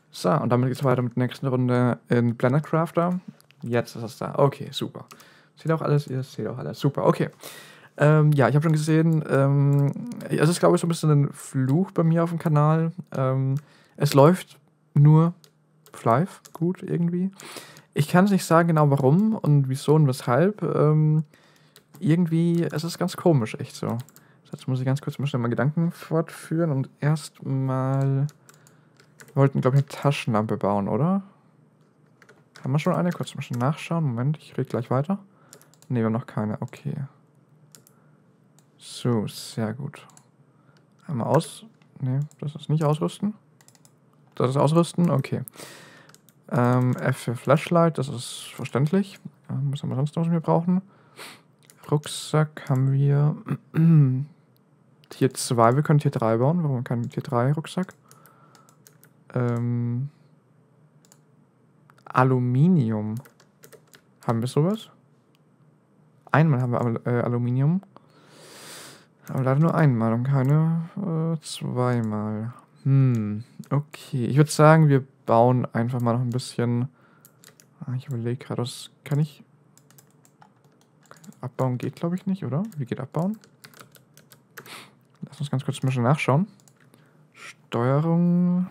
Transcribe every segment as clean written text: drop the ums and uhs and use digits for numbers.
So, und damit geht's weiter mit der nächsten Runde in Planet Crafter. Jetzt ist es da. Okay, super. Seht auch alles? Ihr seht auch alles. Super, okay. Ja, ich habe schon gesehen, es ist, glaube ich, so ein bisschen ein Fluch bei mir auf dem Kanal. Es läuft nur Flive gut irgendwie. Ich kann es nicht sagen genau warum und wieso und weshalb. Irgendwie, es ist ganz komisch, echt so. Jetzt muss ich ganz kurz mal schnell meine Gedanken fortführen und erstmal. Wir wollten, glaube ich, eine Taschenlampe bauen, oder? Haben wir schon eine? Kurz mal schnell nachschauen. Moment, ich rede gleich weiter. Ne, wir haben noch keine. Okay. So, sehr gut. Einmal aus. Ne, das ist nicht ausrüsten. Das ist ausrüsten? Okay. F für Flashlight, das ist verständlich. Was haben wir sonst noch, was wir brauchen? Rucksack haben wir. Tier 2, wir können Tier 3 bauen. Warum kein Tier 3 Rucksack? Aluminium. Haben wir sowas? Einmal haben wir Aluminium. Aber leider nur einmal und keine zweimal. Okay. Ich würde sagen, wir bauen einfach mal noch ein bisschen. Ich überlege gerade, was kann ich. Abbauen geht, glaube ich, nicht, oder? Wie geht abbauen? Lass uns ganz kurz ein bisschen nachschauen. Steuerung.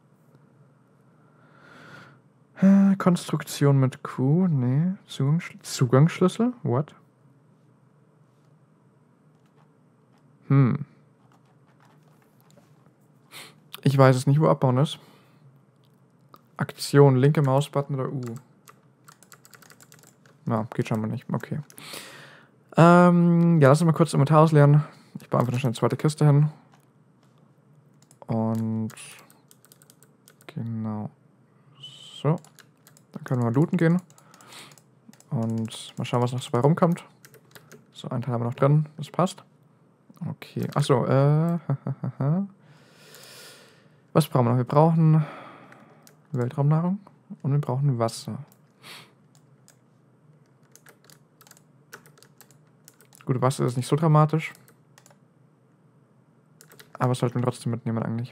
Konstruktion mit Q. Nee. Zugangsschlüssel? What? Ich weiß es nicht, wo abbauen ist. Aktion, linke Mausbutton oder U. Na, geht schon mal nicht. Okay. Ja, lass uns mal kurz Inventar ausleeren. Ich baue einfach noch schnell eine zweite Kiste hin. Und genau. So. Dann können wir mal looten gehen. Und mal schauen, was noch dabei rumkommt. So, einen Teil haben wir noch drin. Das passt. Okay. Achso, was brauchen wir noch? Wir brauchen Weltraumnahrung und wir brauchen Wasser. Gut, Wasser ist nicht so dramatisch. Aber es sollten wir trotzdem mitnehmen eigentlich.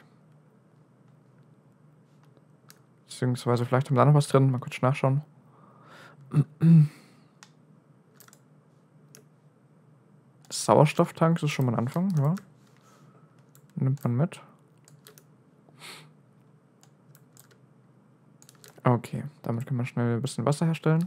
Beziehungsweise vielleicht haben wir da noch was drin. Mal kurz nachschauen. Sauerstofftanks ist schon mal ein Anfang, ja. Nimmt man mit. Okay, damit können wir schnell ein bisschen Wasser herstellen.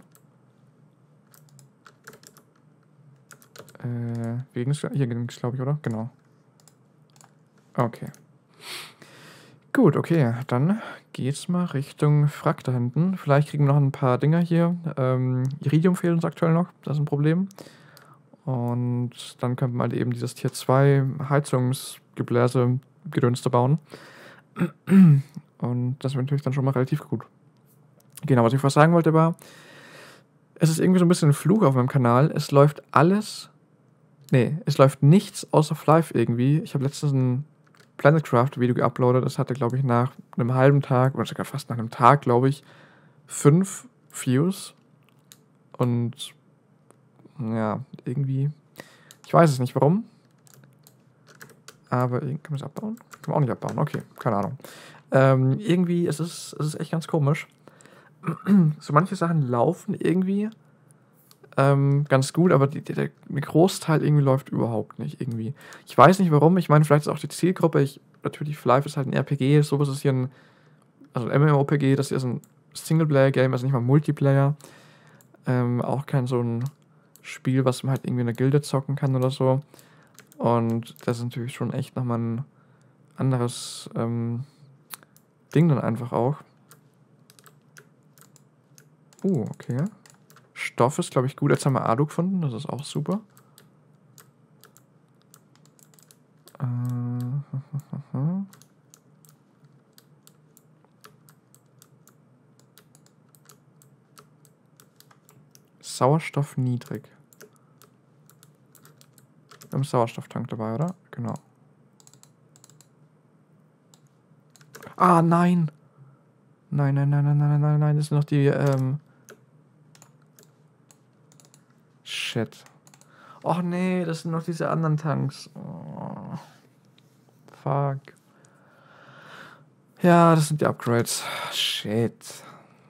Hier ging es, glaube ich, oder? Genau. Okay. Gut, okay, dann geht's mal Richtung Frack da hinten. Vielleicht kriegen wir noch ein paar Dinger hier. Iridium fehlt uns aktuell noch, das ist ein Problem. Und dann könnte man halt eben dieses Tier 2 Heizungsgebläse Gedönste bauen. Und das wäre natürlich dann schon mal relativ gut. Genau, was ich vorher sagen wollte war, es ist irgendwie so ein bisschen ein Fluch auf meinem Kanal. Es läuft alles. Nee, es läuft nichts außer Flive irgendwie. Ich habe letztens ein PlanetCraft-Video geuploadet. Das hatte, glaube ich, nach einem halben Tag, oder sogar fast nach einem Tag, glaube ich, 5 Views. Und ja, irgendwie. Ich weiß es nicht warum. Aber können wir es abbauen? Können wir auch nicht abbauen. Okay, keine Ahnung. Irgendwie, es ist echt ganz komisch. So manche Sachen laufen irgendwie ganz gut, aber der Großteil irgendwie läuft überhaupt nicht irgendwie. Ich weiß nicht warum. Ich meine, vielleicht ist auch die Zielgruppe. Natürlich, Flive ist halt ein RPG. Sowas ist hier ein MMORPG. Das hier ist ein Singleplayer-Game, also nicht mal Multiplayer. Auch kein so ein Spiel, was man halt irgendwie in der Gilde zocken kann oder so. Und das ist natürlich schon echt nochmal ein anderes Ding dann einfach auch. Okay. Stoff ist, glaube ich, gut. Jetzt haben wir Alu gefunden. Das ist auch super. Sauerstoff niedrig. Wir haben einen Sauerstofftank dabei, oder? Genau. Ah, nein! Nein, nein, nein, nein, nein, nein, nein. Das sind noch die, Shit. Och nee, das sind noch diese anderen Tanks. Oh. Fuck. Ja, das sind die Upgrades. Shit.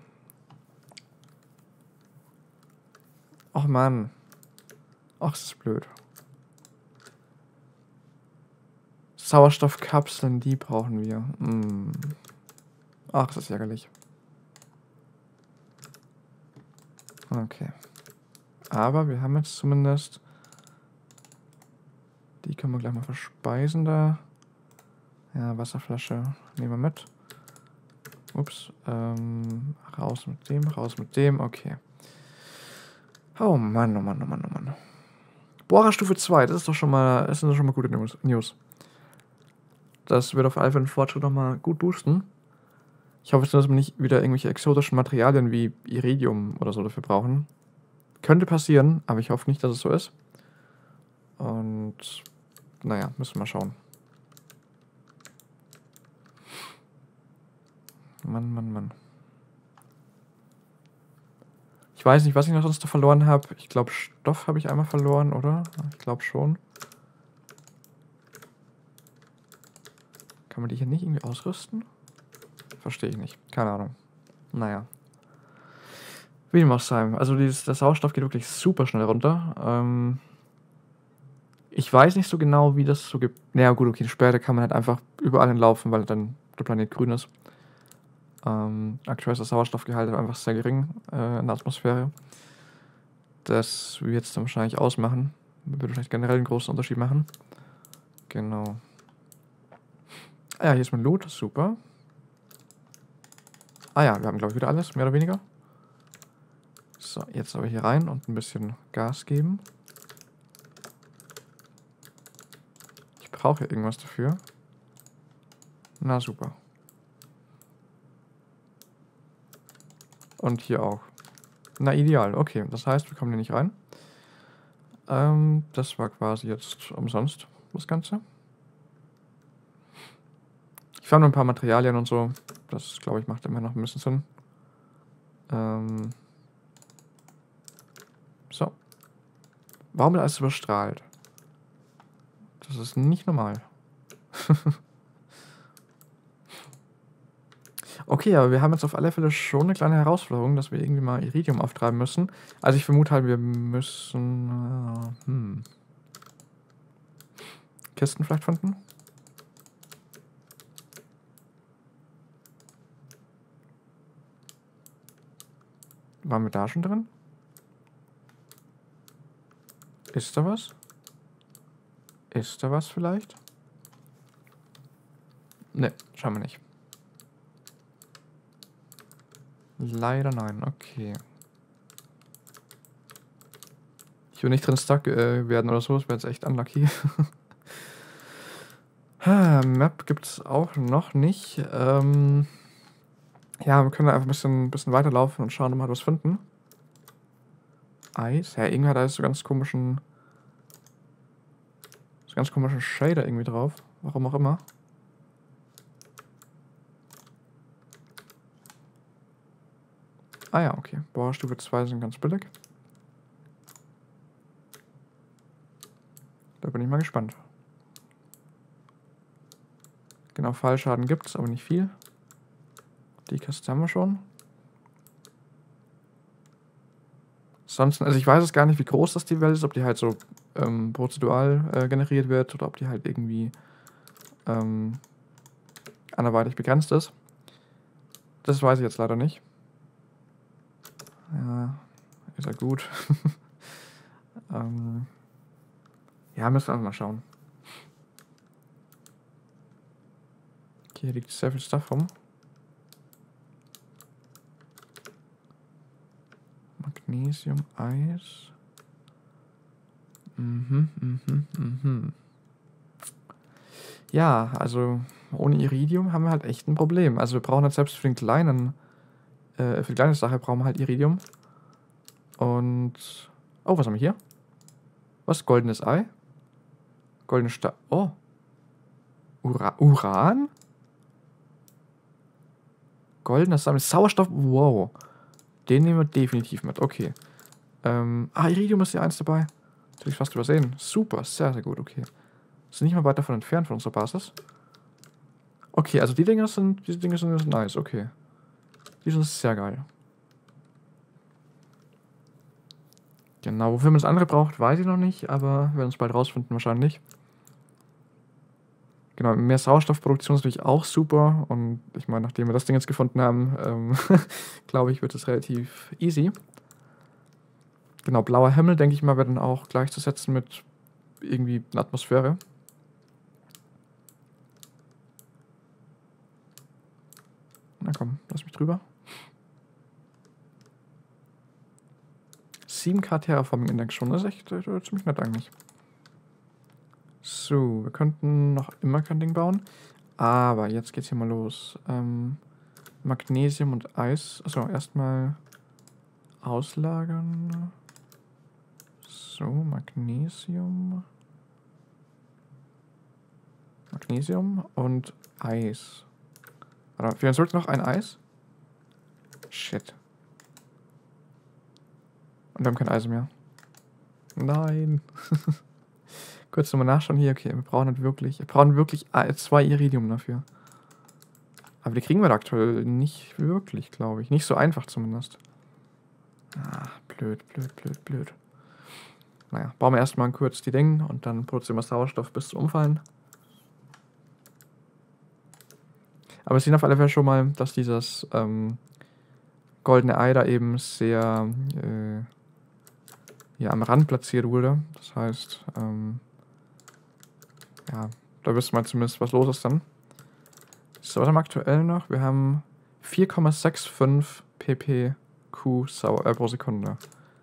Och Mann. Ach, das ist blöd. Sauerstoffkapseln, die brauchen wir. Hm. Ach, das ist ärgerlich. Okay. Aber wir haben jetzt zumindest... Die können wir gleich mal verspeisen da. Ja, Wasserflasche nehmen wir mit. Ups. Raus mit dem, raus mit dem. Okay. Oh Mann, oh Mann, oh Mann, oh Mann. Bohrerstufe 2, das ist doch schon mal gute News. Das wird auf alle Fälle den Fortschritt nochmal gut boosten. Ich hoffe, dass wir nicht wieder irgendwelche exotischen Materialien wie Iridium oder so dafür brauchen. Könnte passieren, aber ich hoffe nicht, dass es so ist. Und naja, müssen wir mal schauen. Mann, Mann, Mann. Ich weiß nicht, was ich noch sonst noch verloren habe. Ich glaube, Stoff habe ich einmal verloren, oder? Ich glaube schon. Kann man die hier nicht irgendwie ausrüsten? Verstehe ich nicht. Keine Ahnung. Naja. Wie dem auch sei. Also der Sauerstoff geht wirklich super schnell runter. Ich weiß nicht so genau, wie das so gibt. Naja gut, okay, später kann man halt einfach überall hinlaufen, weil dann der Planet grün ist. Aktuell ist das Sauerstoffgehalt einfach sehr gering in der Atmosphäre. Das wird es dann wahrscheinlich ausmachen. Würde vielleicht generell einen großen Unterschied machen. Genau. Ah ja, hier ist mein Loot. Super. Ah ja, wir haben glaube ich wieder alles, mehr oder weniger. So, jetzt aber hier rein und ein bisschen Gas geben. Ich brauche hier irgendwas dafür. Na super. Und hier auch. Na ideal, okay. Das heißt, wir kommen hier nicht rein. Das war quasi jetzt umsonst, das Ganze. Ich fand ein paar Materialien und so. Das, glaube ich, macht immer noch ein bisschen Sinn. So. Warum wird alles überstrahlt? Das ist nicht normal. Okay, aber wir haben jetzt auf alle Fälle schon eine kleine Herausforderung, dass wir irgendwie mal Iridium auftreiben müssen. Also ich vermute halt, wir müssen... Kisten vielleicht finden? Waren wir da schon drin? Ist da was? Ist da was vielleicht? Ne, schauen wir nicht. Leider nein, okay. Ich will nicht drin stuck werden oder so, das wäre jetzt echt unlucky. Map gibt es auch noch nicht. Ja, wir können einfach ein bisschen weiterlaufen und schauen, ob wir halt was finden. Eis? Ja, irgendwie hat er so ganz komischen Shader irgendwie drauf. Warum auch immer. Ah ja, okay. Bohrerstufe 2 sind ganz billig. Da bin ich mal gespannt. Genau, Fallschaden gibt es, aber nicht viel. Die Kiste haben wir schon. Sonst, also ich weiß es gar nicht, wie groß das die Welt ist, ob die halt so prozedural generiert wird oder ob die halt irgendwie anderweitig begrenzt ist. Das weiß ich jetzt leider nicht. Ja, ist ja gut. Ja, müssen wir einfach mal schauen. Okay, hier liegt sehr viel Stuff rum. Magnesium, Eis. Ja, also ohne Iridium haben wir halt echt ein Problem. Also wir brauchen halt selbst für die kleine Sache brauchen wir halt Iridium. Und... Oh, was haben wir hier? Was? Goldenes Ei? Goldene Oh. Uran? Goldener Samen. Sauerstoff. Wow. Den nehmen wir definitiv mit. Okay. Iridium ist ja eins dabei. Das habe ich fast übersehen. Super. Sehr, sehr gut. Okay. Ist nicht mal weit davon entfernt von unserer Basis. Okay, also diese Dinger sind nice, okay. Die sind sehr geil. Genau, wofür man das andere braucht, weiß ich noch nicht, aber wir werden es bald rausfinden wahrscheinlich. Genau, mehr Sauerstoffproduktion ist natürlich auch super und ich meine, nachdem wir das Ding jetzt gefunden haben, glaube ich, wird es relativ easy. Genau, blauer Himmel, denke ich mal, wird dann auch gleichzusetzen mit irgendwie einer Atmosphäre. Na komm, lass mich drüber. 7K Terraforming Index schon, das ist echt ziemlich nett eigentlich. So, wir könnten noch immer kein Ding bauen. Aber jetzt geht's hier mal los. Magnesium und Eis. Achso, erstmal auslagern. So, Magnesium. Magnesium und Eis. Warte, wir sollten noch ein Eis. Shit. Und wir haben kein Eis mehr. Nein. Kurz nochmal nachschauen hier. Okay, wir brauchen wirklich 2 Iridium dafür. Aber die kriegen wir da aktuell nicht wirklich, glaube ich. Nicht so einfach zumindest. Ah, blöd. Naja, bauen wir erstmal kurz die Dinge und dann produzieren wir Sauerstoff bis zum Umfallen. Aber wir sehen auf alle Fälle schon mal, dass dieses goldene Ei da eben sehr hier am Rand platziert wurde. Das heißt, ja, da wissen wir zumindest, was los ist dann. So, was haben wir aktuell noch? Wir haben 4,65 ppq pro Sekunde.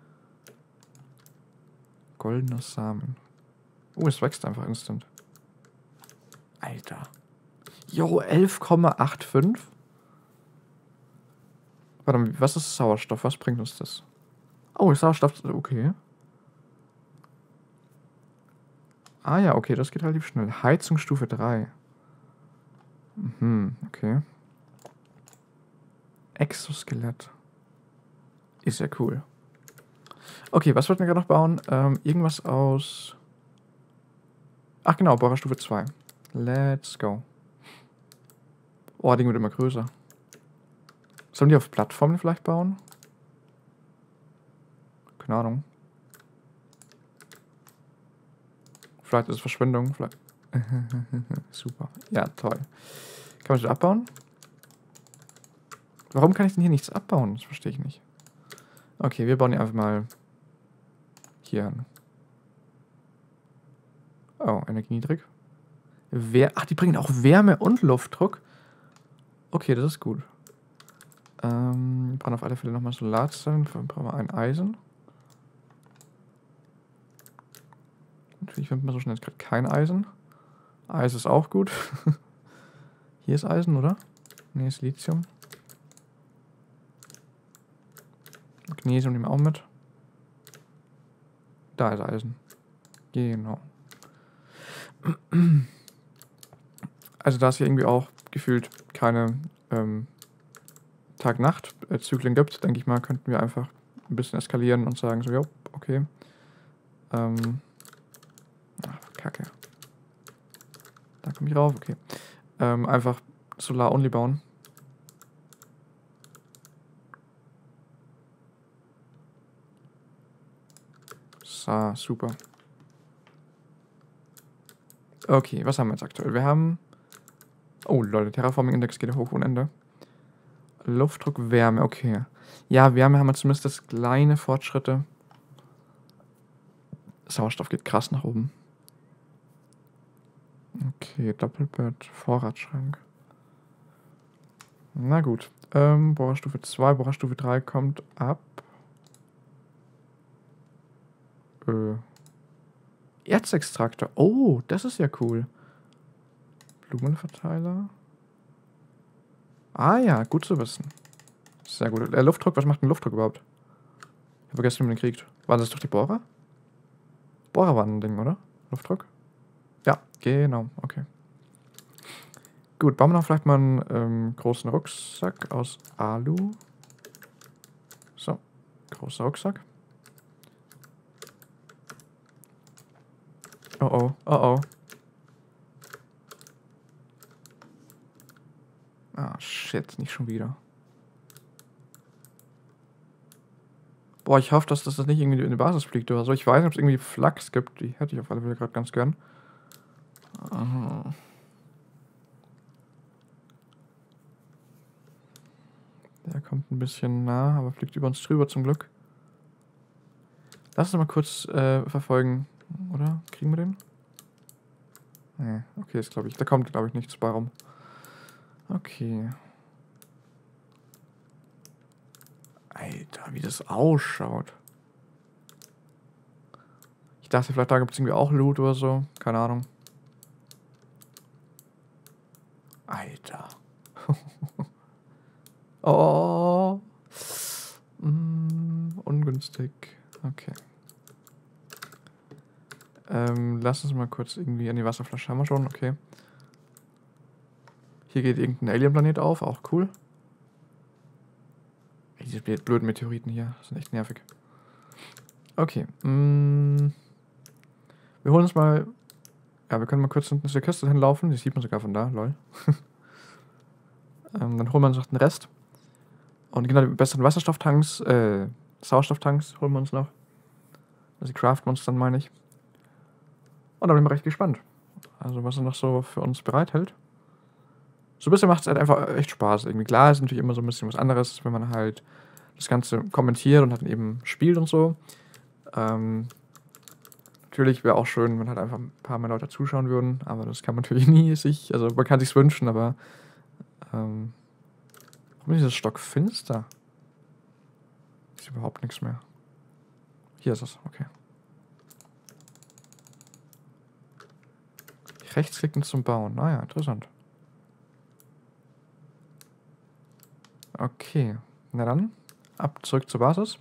Goldener Samen. Es wächst einfach instant. Alter. Jo, 11,85? Warte mal, was ist Sauerstoff? Was bringt uns das? Oh, Sauerstoff, okay. Ah ja, okay, das geht relativ schnell. Heizungsstufe 3. Okay. Exoskelett. Ist ja cool. Okay, was wollten wir gerade noch bauen? Irgendwas aus... Ach genau, Bohrerstufe 2. Let's go. Oh, Ding wird immer größer. Sollen die auf Plattformen vielleicht bauen? Keine Ahnung. Vielleicht ist es Verschwendung. Vielleicht. Super. Ja, toll. Kann man das abbauen? Warum kann ich denn hier nichts abbauen? Das verstehe ich nicht. Okay, wir bauen hier einfach mal hier an. Oh, Energie niedrig. Ach, die bringen auch Wärme und Luftdruck. Okay, das ist gut. Wir brauchen auf alle Fälle nochmal Solarzellen. Dann brauchen wir ein Eisen. Natürlich findet man so schnell jetzt gerade kein Eisen. Eis ist auch gut. Hier ist Eisen, oder? Ne, ist Lithium. Magnesium nehmen wir auch mit. Da ist Eisen. Genau. Also da es hier irgendwie auch gefühlt keine Tag-Nacht-Zyklen gibt, denke ich mal, könnten wir einfach ein bisschen eskalieren und sagen so, jo, okay. Ach, Kacke. Da komme ich rauf, okay. Einfach Solar-Only bauen. So, super. Okay, was haben wir jetzt aktuell? Wir haben... Oh, Leute, Terraforming-Index geht ja hoch ohne Ende. Luftdruck, Wärme, okay. Ja, Wärme haben wir zumindest kleine Fortschritte. Sauerstoff geht krass nach oben. Okay, Doppelbett, Vorratsschrank. Na gut. Bohrerstufe 2, Bohrerstufe 3 kommt ab. Erzextraktor. Oh, das ist ja cool. Blumenverteiler. Ah ja, gut zu wissen. Sehr gut. Luftdruck, was macht denn Luftdruck überhaupt? Ich habe vergessen, wie man den kriegt. Waren das doch die Bohrer? Bohrer waren ein Ding, oder? Luftdruck? Ja, genau, okay. Gut, bauen wir noch vielleicht mal einen großen Rucksack aus Alu. So, großer Rucksack. Oh oh, oh oh. Ah, shit, nicht schon wieder. Boah, ich hoffe, dass das nicht irgendwie in die Basis fliegt oder so. Ich weiß nicht, ob es irgendwie Flachs gibt. Die hätte ich auf alle Fälle gerade ganz gern. Aha. Der kommt ein bisschen nah, aber fliegt über uns drüber zum Glück. Lass uns mal kurz verfolgen, oder? Kriegen wir den? Nee, okay, ist glaube ich. Da kommt, glaube ich, nichts bei rum. Okay. Alter, wie das ausschaut. Ich dachte, vielleicht da gibt es irgendwie auch Loot oder so. Keine Ahnung. Alter. Oh. Ungünstig. Okay. Lass uns mal kurz irgendwie an die Wasserflasche. Haben wir schon? Okay. Hier geht irgendein Alien-Planet auf. Auch cool. Ey, diese blöden Meteoriten hier sind echt nervig. Okay. Wir holen uns mal... Ja, wir können mal kurz hinten zu der Kiste hinlaufen. Die sieht man sogar von da. Lol. Dann holen wir uns noch den Rest. Und genau, die besseren Wasserstofftanks, Sauerstofftanks holen wir uns noch. Also die craften wir uns dann, meine ich. Und da bin ich mal recht gespannt. Also was er noch so für uns bereithält. So ein bisschen macht es halt einfach echt Spaß. Irgendwie klar ist natürlich immer so ein bisschen was anderes, wenn man halt das Ganze kommentiert und halt eben spielt und so. Natürlich wäre auch schön, wenn halt einfach ein paar mehr Leute zuschauen würden, aber das kann man natürlich nie sich, also man kann sich's wünschen, aber warum ist das Stock finster? Ist überhaupt nichts mehr. Hier ist es, okay. Rechtsklicken zum Bauen. Naja, interessant. Okay, na dann, ab zurück zur Basis.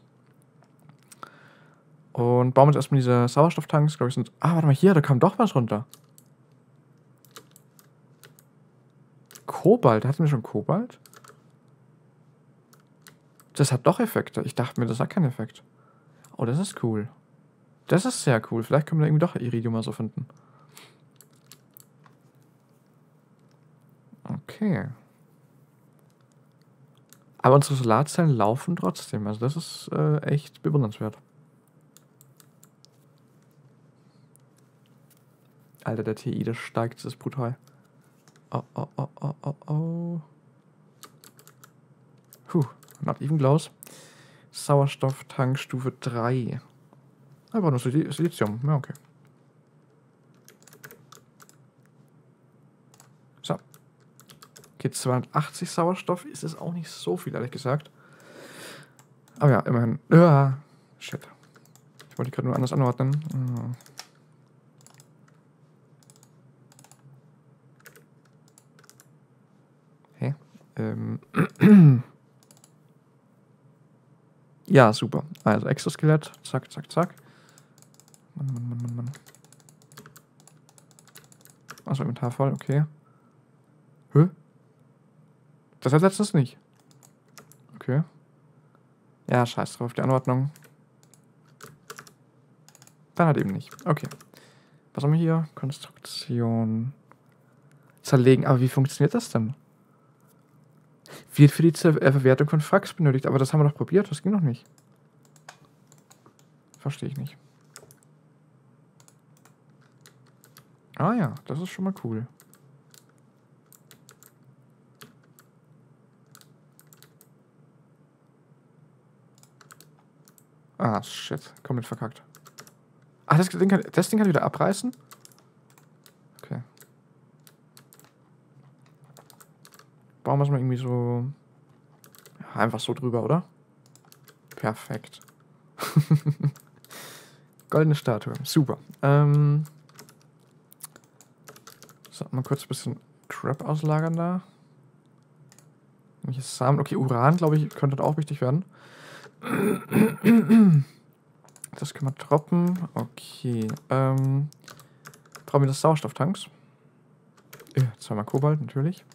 Und bauen wir jetzt erstmal diese Sauerstofftanks, glaube ich, sind... Ah, warte mal, hier, da kam doch was runter. Kobalt, hatten wir schon Kobalt? Das hat doch Effekte. Ich dachte mir, das hat keinen Effekt. Oh, das ist cool. Das ist sehr cool. Vielleicht können wir da irgendwie doch Iridium mal so finden. Okay. Aber unsere Solarzellen laufen trotzdem. Also das ist echt bewundernswert. Alter, der TI, das steigt, das ist brutal. Oh, oh, oh, oh, oh, oh. Not even close. Sauerstofftank Stufe 3. Aber nur Silizium. Ja, okay. So. Okay, 280 Sauerstoff ist es auch nicht so viel, ehrlich gesagt. Aber ja, immerhin. Ja, shit. Ich wollte die gerade nur anders anordnen. Hä? Ja, super. Also Exoskelett. Zack, zack, zack. Mann. Achso, Inventar voll, okay. Hä? Das hat letztens nicht. Okay. Ja, scheiß drauf, die Anordnung. Dann halt eben nicht. Okay. Was haben wir hier? Konstruktion. Zerlegen. Aber wie funktioniert das denn? Wird für die Verwertung von Fax benötigt. Aber das haben wir doch probiert. Das ging noch nicht. Verstehe ich nicht. Ah ja, das ist schon mal cool. Ah, shit. Komplett verkackt. Ah, das Ding kann ich wieder abreißen? Okay. Bauen wir es mal irgendwie so... Ja, einfach so drüber, oder? Perfekt. Goldene Statue. Super. So, mal kurz ein bisschen Crap auslagern da. Welches Samen? Okay, Uran, glaube ich, könnte auch wichtig werden. Das können wir droppen. Okay. Brauchen wir das Sauerstofftanks? Zweimal Kobalt, natürlich.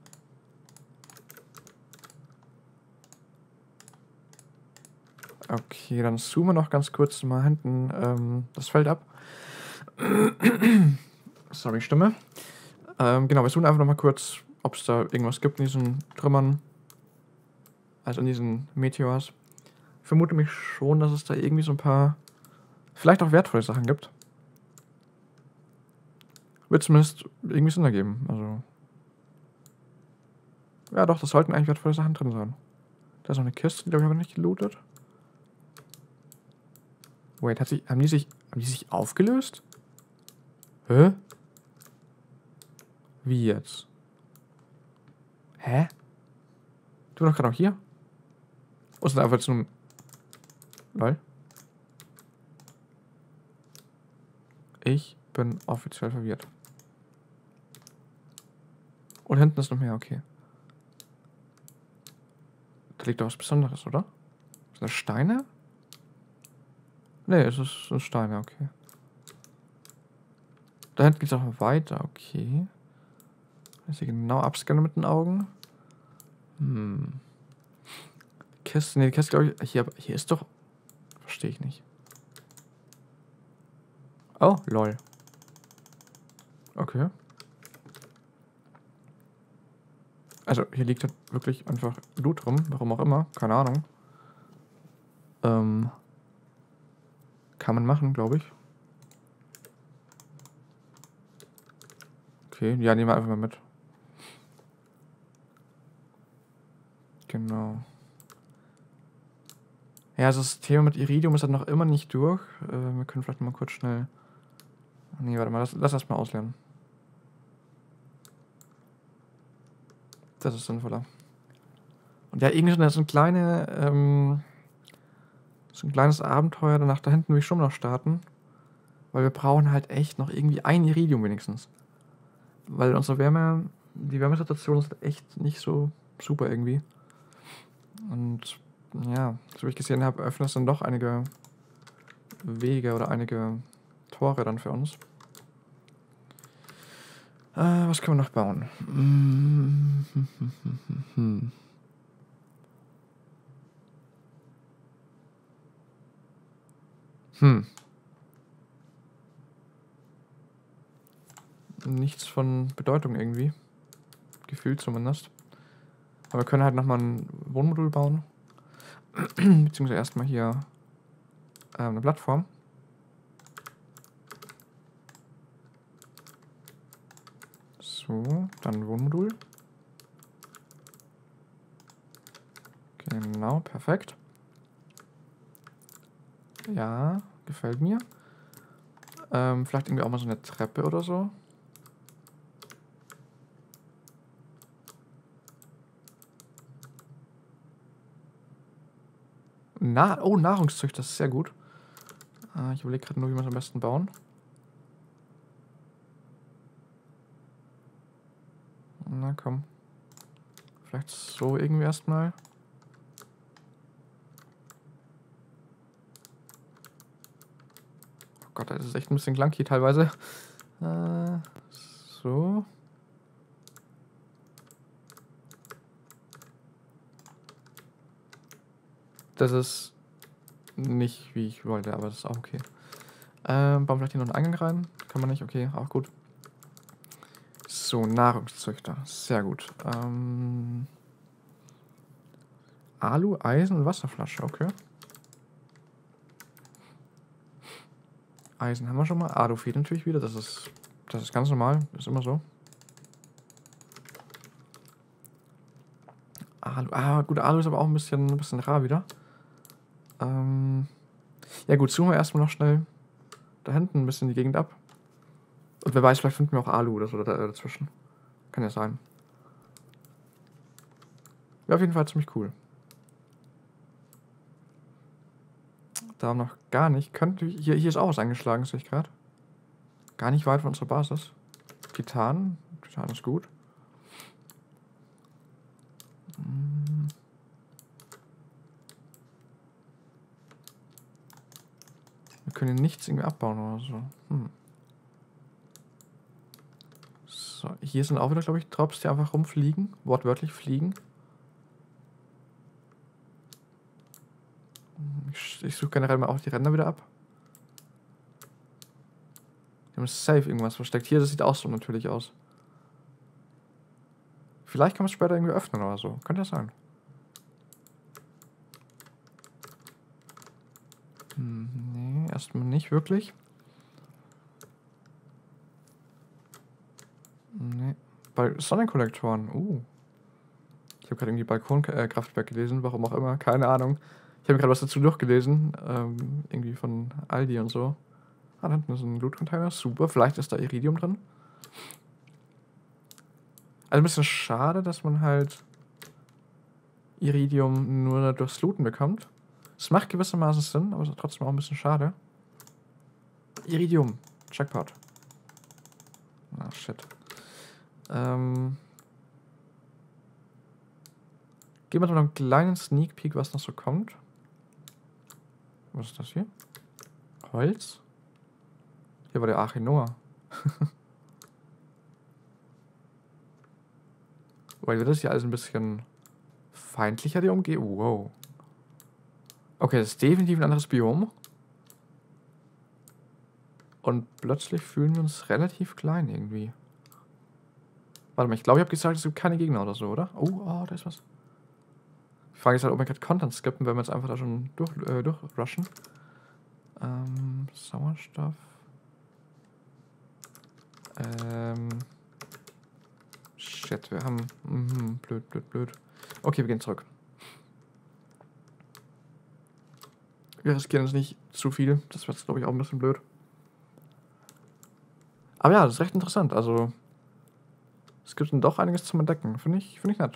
Okay, dann zoomen wir noch ganz kurz mal hinten das Feld ab. Sorry, Stimme. Genau, wir zoomen einfach noch mal kurz ob es da irgendwas gibt in diesen Trümmern. Also in diesen Meteors. Ich vermute mich schon, dass es da irgendwie so ein paar, vielleicht auch wertvolle Sachen gibt. Wird zumindest irgendwie Sinn ergeben. Also. Ja doch, das sollten eigentlich wertvolle Sachen drin sein. Da ist noch eine Kiste, die glaube ich aber nicht gelootet. Wait, haben die sich aufgelöst? Hä? Wie jetzt? Hä? Du bist doch gerade auch hier? Oh, ist das einfach jetzt nur... Lol. Ich bin offiziell verwirrt. Und hinten ist noch mehr, okay. Da liegt doch was Besonderes, oder? Sind das Steine? Nee, es sind Steine, okay. Da hinten geht es auch weiter, okay. Ich sehe genau abscannen mit den Augen. Kiste, nee, die Kiste glaube ich... Hier ist doch... Verstehe ich nicht. Oh, lol. Okay. Also, hier liegt halt wirklich einfach Loot rum, warum auch immer, keine Ahnung. Kann man machen, glaube ich. Okay, ja, nehmen wir einfach mal mit. Genau. Ja, also das Thema mit Iridium ist halt noch immer nicht durch. Wir können vielleicht mal kurz schnell... Nee, warte mal, lass das mal auslernen. Das ist sinnvoller. Und ja, irgendwie so ein kleines Abenteuer danach da hinten will ich schon noch starten. Weil wir brauchen halt echt noch irgendwie ein Iridium wenigstens. Weil unsere die Wärmesituation ist halt echt nicht so super irgendwie. Und ja, so wie ich gesehen habe, öffnet es dann doch einige Wege oder einige Tore dann für uns. Was können wir noch bauen? Nichts von Bedeutung irgendwie. Gefühlt zumindest. Aber wir können halt nochmal ein Wohnmodul bauen. Beziehungsweise erstmal hier eine Plattform. So, dann ein Wohnmodul. Genau, perfekt. Ja, gefällt mir. Vielleicht irgendwie auch mal so eine Treppe oder so. Oh, Nahrungszüchter, das ist sehr gut. Ich überlege gerade nur, wie wir es am besten bauen. Na komm. Vielleicht so irgendwie erstmal. Oh Gott, das ist echt ein bisschen clunky teilweise. So. Das ist nicht, wie ich wollte, aber das ist auch okay. Bauen vielleicht hier noch einen Eingang rein? Kann man nicht, okay, auch gut. So, Nahrungszüchter, sehr gut. Alu, Eisen und Wasserflasche, okay. Eisen haben wir schon mal. Alu fehlt natürlich wieder, das ist ganz normal, ist immer so. Alu, gut, Alu ist aber auch ein bisschen rar wieder. Ja gut, zoomen wir erstmal noch schnell da hinten ein bisschen die Gegend ab. Und wer weiß, vielleicht finden wir auch Alu oder so dazwischen. Kann ja sein. Wäre auf jeden Fall ziemlich cool. Da noch gar nicht. Hier ist auch was eingeschlagen, sehe ich gerade. Gar nicht weit von unserer Basis. Titan. Titan ist gut. Wir können hier nichts irgendwie abbauen oder so. So, hier sind auch wieder, glaube ich, Drops, die einfach rumfliegen. Wortwörtlich fliegen. Ich suche generell mal auch die Ränder wieder ab. Die haben safe irgendwas versteckt. Hier, das sieht auch so natürlich aus. Vielleicht kann man es später irgendwie öffnen oder so. Könnte das sein. Nee, erstmal nicht wirklich. Nee. Bei Sonnenkollektoren. Ich habe gerade irgendwie Balkonkraftwerk gelesen, warum auch immer. Keine Ahnung. Ich habe gerade was dazu durchgelesen. Irgendwie von Aldi und so. Ah, da hinten ist ein Loot-Container. Super. Vielleicht ist da Iridium drin. Also ein bisschen schade, dass man halt Iridium nur durchs Looten bekommt. Es macht gewissermaßen Sinn, aber es ist trotzdem auch ein bisschen schade. Iridium. Jackpot. Ah, shit. Geben wir noch einen kleinen Sneak Peek, was noch so kommt. Was ist das hier? Holz? Hier war der Achinoa. Weil wird das hier alles ein bisschen feindlicher, die Umgebung. Wow. Okay, das ist definitiv ein anderes Biom. Und plötzlich fühlen wir uns relativ klein irgendwie. Warte mal, ich glaube, ich habe gesagt, es gibt keine Gegner oder so, oder? Oh, da ist was. Die Frage ist halt, ob wir gerade Content skippen, wenn wir jetzt einfach da schon durchrushen. Sauerstoff. Shit, wir haben... blöd. Okay, wir gehen zurück. Wir riskieren jetzt nicht zu viel. Das wird, glaube ich, auch ein bisschen blöd. Aber ja, das ist recht interessant. Also, es gibt dann doch einiges zum Entdecken. Finde ich nett.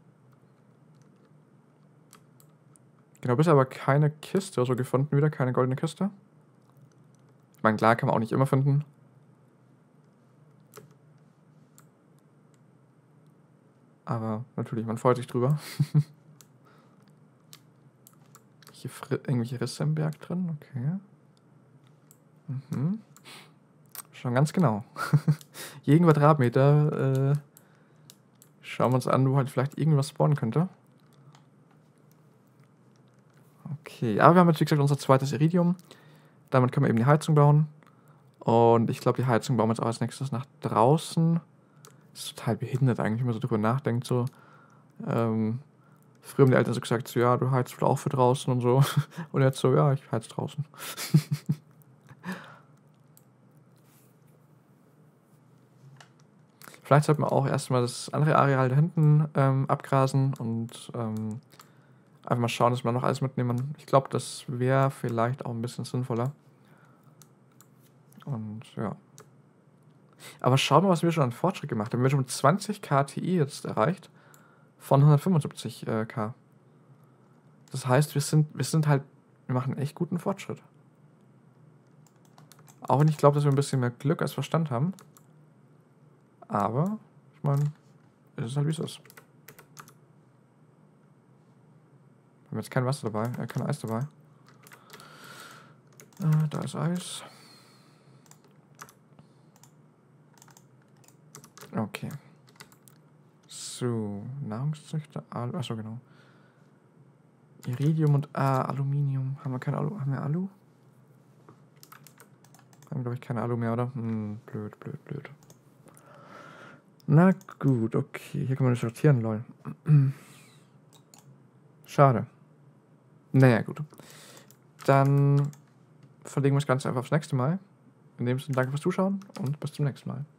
Genau, bisher aber keine Kiste oder so gefunden wieder. Keine goldene Kiste. Ich meine, klar kann man auch nicht immer finden. Aber natürlich, man freut sich drüber. Hier irgendwelche Risse im Berg drin, okay. Schon ganz genau. Jeden Quadratmeter schauen wir uns an, wo halt vielleicht irgendwas spawnen könnte. Okay, aber wir haben jetzt, wie gesagt, unser zweites Iridium. Damit können wir eben die Heizung bauen. Und ich glaube, die Heizung bauen wir jetzt auch als nächstes nach draußen. Das ist total behindert eigentlich, wenn man so drüber nachdenkt. So, früher haben die Eltern so gesagt, so, ja, du heizt auch für draußen und so. Und jetzt so, ja, ich heiz draußen. Vielleicht sollte man auch erstmal das andere Areal da hinten abgrasen und einfach mal schauen, dass wir noch alles mitnehmen. Ich glaube, das wäre vielleicht auch ein bisschen sinnvoller. Und ja. Aber schauen wir, was wir schon an Fortschritt gemacht haben. Wir haben schon 20 KTI jetzt erreicht von 175 K. Das heißt, wir machen echt guten Fortschritt. Auch wenn ich glaube, dass wir ein bisschen mehr Glück als Verstand haben. Aber, ich meine, es ist halt wie es ist. Wir haben jetzt kein Wasser dabei, kein Eis dabei. Da ist Eis. Okay. So, Nahrungszüchter, Alu, achso, genau. Iridium und Aluminium. Haben wir kein Alu? Haben wir Alu? Haben, glaube ich, keine Alu mehr, oder? Blöd. Na gut, okay. Hier kann man nicht sortieren, lol. Schade. Naja, gut. Dann verlegen wir das Ganze einfach aufs nächste Mal. In dem Sinne, danke fürs Zuschauen und bis zum nächsten Mal.